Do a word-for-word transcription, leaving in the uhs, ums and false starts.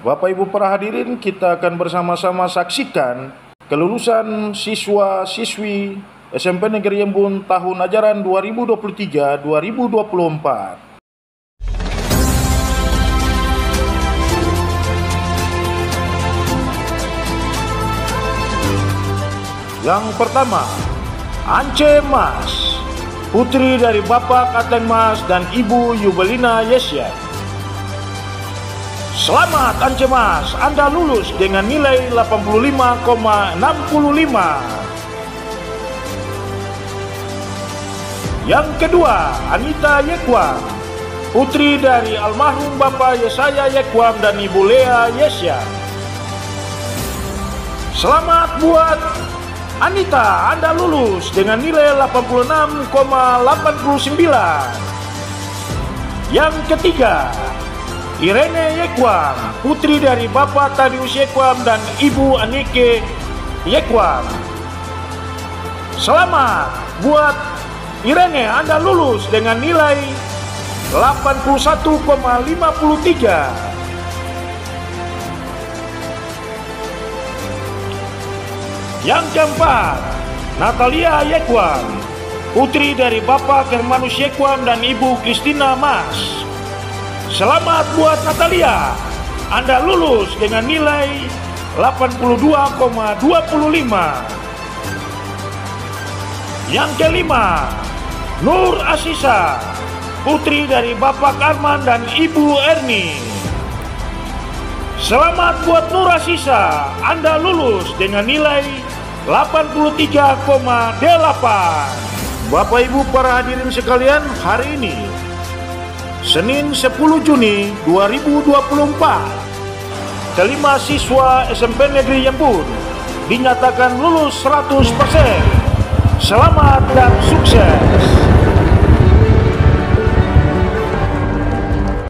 Bapak Ibu para hadirin, kita akan bersama-sama saksikan kelulusan siswa-siswi S M P Negeri Embun tahun ajaran dua ribu dua puluh tiga dua ribu dua puluh empat. Yang pertama, Ance Mas, putri dari Bapak Ateng Mas dan Ibu Yubelina Yesya. Selamat Ance Mas, Anda lulus dengan nilai delapan puluh lima koma enam lima. Yang kedua, Anita Yekwam, putri dari almarhum Bapak Yesaya Yekwam dan Ibu Lea Yesya. Selamat buat Anita, Anda lulus dengan nilai delapan puluh enam koma delapan sembilan. Yang ketiga, Irene Yekwam, putri dari Bapak Tadius Yekwam dan Ibu Anike Yekwam. Selamat buat Irene, Anda lulus dengan nilai delapan puluh satu koma lima tiga. Yang keempat, Natalia Yekwam, putri dari Bapak Hermanus Yekwam dan Ibu Kristina Mas. Selamat buat Natalia, Anda lulus dengan nilai delapan puluh dua koma dua lima. Yang kelima, Nur Asisa, putri dari Bapak Arman dan Ibu Erni. Selamat buat Nur Asisa, Anda lulus dengan nilai delapan puluh tiga koma delapan. Bapak Ibu para hadirin sekalian, hari ini Senin sepuluh Juni dua ribu dua puluh empat, kelima siswa S M P Negeri Embun dinyatakan lulus seratus persen. Selamat dan sukses.